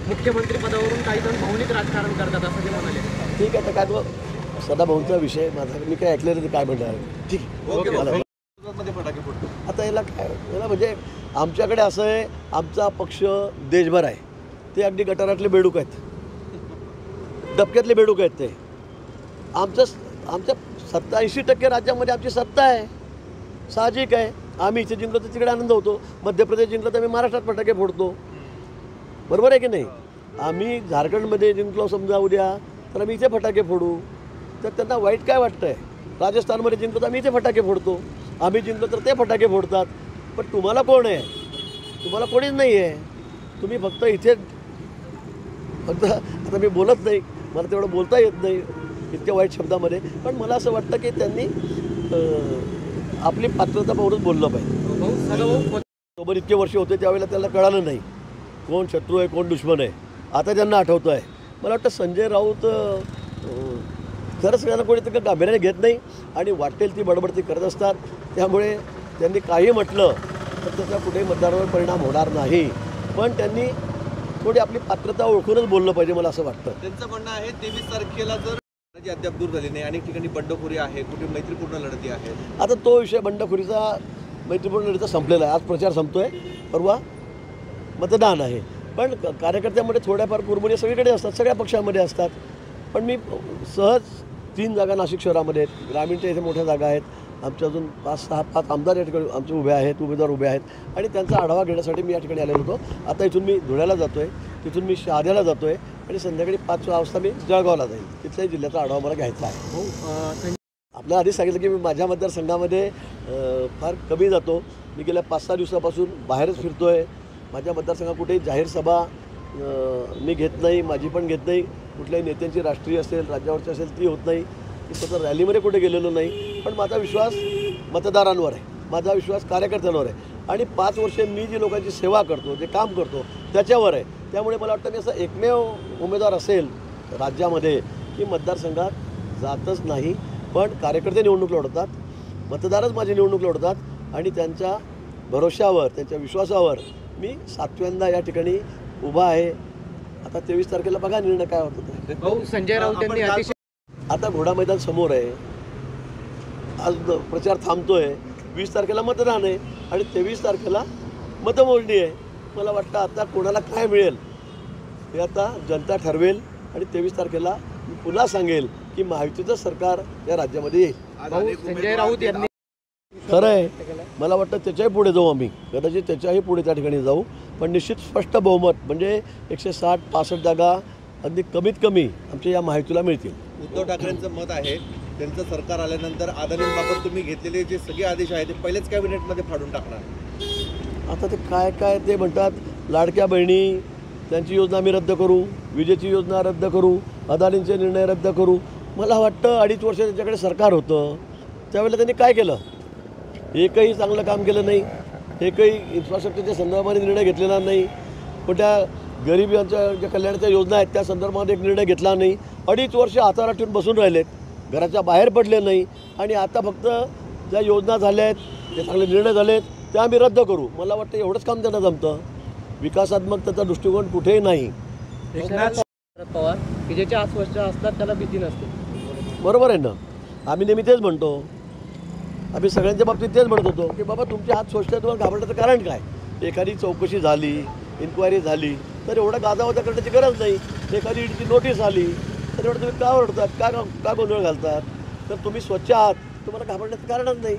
मुख्यमंत्री पदावरून काही जण भावनिक राजकारण करतात असं ते म्हणाले. ठीक आहे, तर काय तो सदाभाऊंचा विषय माझा, मी काय ऐकलेलं ते काय म्हणणार. ठीक आहे, आता याला काय, याला म्हणजे आमच्याकडे असं आहे, आमचा पक्ष देशभर आहे, ते अगदी गटारातले बेडूक आहेत, डबक्यातले बेडूक आहेत ते. आमच्या 87% राज्यामध्ये आमची सत्ता आहे, साहजिक आहे. आम्ही इथे जिंकलो तर तिकडे आनंद होतो, मध्य प्रदेश जिंकलो तर आम्ही महाराष्ट्रात फटाके फोडतो, बरोबर आहे की नाही. आम्ही झारखंडमध्ये जिंकलो समजा उद्या, तर आम्ही इथे फटाके फोडू, तर त्यांना वाईट काय वाटतं आहे. राजस्थानमध्ये जिंकलो तर आम्ही इथे फटाके फोडतो, आम्ही जिंकलो तर ते फटाके फोडतात. पण तुम्हाला कोण आहे? तुम्हाला कोणीच नाही आहे. तुम्ही फक्त इथे फक्त, आता मी बोलत नाही, मला तेवढं बोलता येत नाही इतक्या वाईट शब्दामध्ये, पण मला असं वाटतं की त्यांनी आपली पात्रता पाहूनच बोललं पाहिजे. सोबत इतके वर्ष होते त्यावेळेला त्याला कळालं नाही कोण शत्रू आहे कोण दुश्मन आहे. आता त्यांना आठवतं आहे. मला वाटतं संजय राऊत खरंच सगळ्यांना कोणी तिकडे गांभीर्याने घेत नाही आणि वाटेल ती बडबड ती करत असतात. त्यामुळे त्यांनी काही म्हटलं तर त्याचा कुठेही मतदारावर परिणाम होणार नाही, पण त्यांनी थोडी आपली पात्रता ओळखूनच बोललं पाहिजे, मला असं वाटतं. त्यांचं म्हणणं आहे 23 तारखेला जर अद्याप दूर झाली नाही, अनेक ठिकाणी बंडखोरी आहे, कुठे मैत्रीपूर्ण लढती आहेत. आता तो विषय बंडखोरीचा मैत्रीपूर्ण लढतीचा संपलेला आहे. आज प्रचार संपतोय, परवा मतदान आहे. पण कार्यकर्त्यामध्ये थोड्याफार कुरबुरी सगळीकडे असतात, सगळ्या पक्षामध्ये असतात. पण मी सहज 3 जागा नाशिक शहरामध्ये आहेत, ग्रामीणच्या इथे मोठ्या जागा आहेत. आमच्या अजून 5 आमदार या ठिकाणी आमचे उभे आहेत, उमेदवार उभे आहेत आणि त्यांचा आढावा घेण्यासाठी मी या ठिकाणी आलेलो होतो. आता इथून मी धुळ्याला जातो आहे, तिथून मी शहाद्याला जातो आहे आणि संध्याकाळी 5 वाजता मी जळगावला जाईल. तिथल्याही जिल्ह्याचा आढावा मला घ्यायचा आहे. आपल्याला आधी सांगितलं की मी माझ्या मतदारसंघामध्ये फार कमी जातो. मी गेल्या 5-6 दिवसापासून बाहेरच फिरतो आहे. माझ्या मतदारसंघात कुठेही जाहीर सभा मी घेत नाही, माझी पण घेत नाही. कुठल्याही नेत्यांची राष्ट्रीय असेल राज्यावरची असेल ती होत नाही. मी स्वतः रॅलीमध्ये कुठे गेलेलो नाही. पण माझा विश्वास मतदारांवर आहे, माझा विश्वास कार्यकर्त्यांवर आहे आणि 5 वर्षे मी जी लोकांची सेवा करतो, जे काम करतो त्याच्यावर आहे. त्यामुळे मला वाटतं मी असं एकमेव उमेदवार असेल राज्यामध्ये की मतदारसंघात जातच नाही, पण कार्यकर्ते निवडणूक लढवतात, मतदारच माझी निवडणूक लढवतात आणि त्यांच्या भरोशावर, त्यांच्या विश्वासावर मी 7व्यांदा या ठिकाणी उभा आहे. आता 23 तारखेला बघा निर्णय काय होतो ते. संजय राऊत यांनी अतिशय आता घोडा मैदान समोर आहे, आज प्रचार थांबतोय. 20 तारखेला मतदान आहे आणि 23 तारखेला मतमोजणी आहे. मला वाटतं आता कोणाला काय मिळेल हे आता जनता ठरवेल आणि 23 तारखेला मी पुन्हा सांगेल की महायुतीचं सरकार या राज्यामध्ये येईल. संजय राऊत यांनी खरं आहे, मला वाटतं त्याच्याही पुढे जाऊ आम्ही, कदाचित त्याच्याही पुढे त्या ठिकाणी जाऊ. पण निश्चित स्पष्ट बहुमत म्हणजे 160-65 जागा अगदी कमीत कमी आमच्या या महायुतीला मिळतील. उद्धव ठाकरेंचं मत आहे त्यांचं सरकार आल्यानंतर अदानींबाबत तुम्ही घेतलेले जे सगळे आदेश आहेत ते पहिलेच कॅबिनेटमध्ये फाडून टाकणार. आता ते काय ते म्हणतात, लाडक्या बहिणी त्यांची योजना आम्ही रद्द करू, विजेची योजना रद्द करू, अदानींचे निर्णय रद्द करू. मला वाटतं 2.5 वर्ष त्यांच्याकडे सरकार होतं, त्यावेळेला त्यांनी काय केलं? एकही चांगलं काम केलं नाही, एकही इन्फ्रास्ट्रक्चरच्या संदर्भाने निर्णय घेतलेला नाही, कुठल्या गरिबांच्या ज्या कल्याणाच्या योजना आहेत त्या संदर्भात एक निर्णय घेतला नाही. 2.5 वर्ष हाताला ठेवून बसून राहिलेत, घराच्या बाहेर पडले नाही आणि आता फक्त ज्या योजना झाल्या आहेत, जे चांगले निर्णय झालेत ते आम्ही रद्द करू. मला वाटतं एवढंच काम त्यांना जमतं. विकासात्मक त्याचा दृष्टिकोन कुठेही नाही. शरद पवार की ज्याच्या अस्वस्थ असतात त्याला भीती नसते. बरोबर आहे ना, आम्ही नेहमी तेच म्हणतो. आम्ही सगळ्यांच्या बाबतीत तेच म्हणत होतो की बाबा तुमचे हात स्वच्छ, तुम्हाला घाबरण्याचं कारण काय? एखादी चौकशी झाली, इन्क्वायरी झाली तर एवढा गाजावाजा करण्याची गरज नाही. एखादी ईडीची नोटीस आली तर एवढं तुम्ही का ओरडतात, का गोंधळ घालतात? तर तुम्ही स्वच्छ आहात, तुम्हाला घाबरण्याचं कारणच नाही.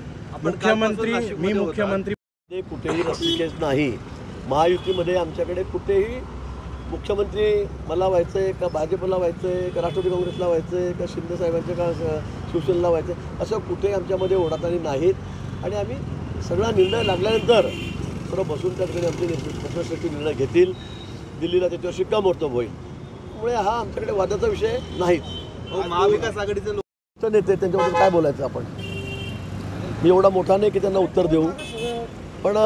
मुख्यमंत्री कुठेही रस्तिकेस नाही. महायुतीमध्ये आमच्याकडे कुठेही मुख्यमंत्री मला व्हायचं आहे का भाजपला व्हायचं आहे का राष्ट्रवादी काँग्रेसला व्हायचं आहे का शिंदे साहेबांच्या का शिवसेनेला व्हायचं आहे, असं कुठेही आमच्यामध्ये ओढाताणी नाहीत. आणि आम्ही सगळा निर्णय लागल्यानंतर सर्व बसून त्या ठिकाणी आमचे पक्षासाठी निर्णय घेतील. दिल्लीला त्याच्यावर शिक्कामोर्तब होईल. त्यामुळे हा आमच्याकडे वादाचा विषय नाहीच. महाविकास आघाडीचे लोक नेते त्यांच्याबद्दल काय बोलायचं आपण? मी एवढा मोठा नाही की त्यांना उत्तर देऊ, पण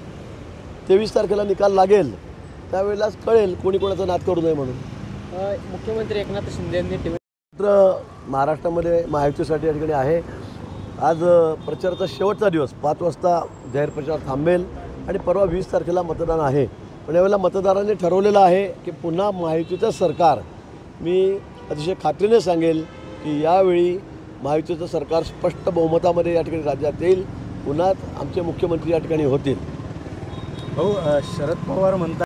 23 तारखेला निकाल लागेल त्यावेळेलाच कळेल कोणी कोणाचा नाद करू नये म्हणून. मुख्यमंत्री एकनाथ शिंदे यांनी महाराष्ट्रामध्ये महायुतीसाठी या ठिकाणी आहे. आज प्रचाराचा शेवटचा दिवस, 5 वाजता जाहीर प्रचार थांबेल आणि परवा 20 तारखेला मतदान आहे. पण यावेळेला मतदारांनी ठरवलेलं आहे की पुन्हा महायुतीचं सरकार, मी अतिशय खात्रीने सांगेल की यावेळी महायुतीचं सरकार स्पष्ट बहुमतामध्ये या ठिकाणी राज्यात येईल. पुन्हा आमचे मुख्यमंत्री या ठिकाणी होतील. भाऊ, शरद पवार म्हणतात